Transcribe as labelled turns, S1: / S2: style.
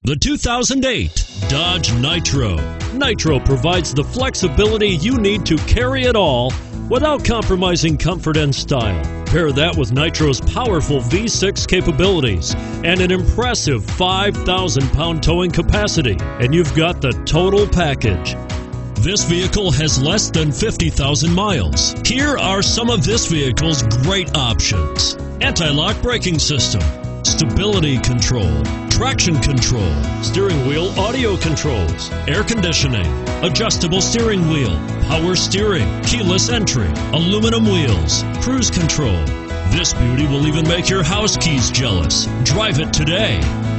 S1: The 2008 Dodge Nitro. Nitro provides the flexibility you need to carry it all without compromising comfort and style. Pair that with Nitro's powerful V6 capabilities and an impressive 5,000-pound towing capacity, and you've got the total package. This vehicle has less than 50,000 miles. Here are some of this vehicle's great options: anti-lock braking system, stability control, traction control, steering wheel audio controls, air conditioning, adjustable steering wheel, power steering, keyless entry, aluminum wheels, cruise control. This beauty will even make your house keys jealous. Drive it today.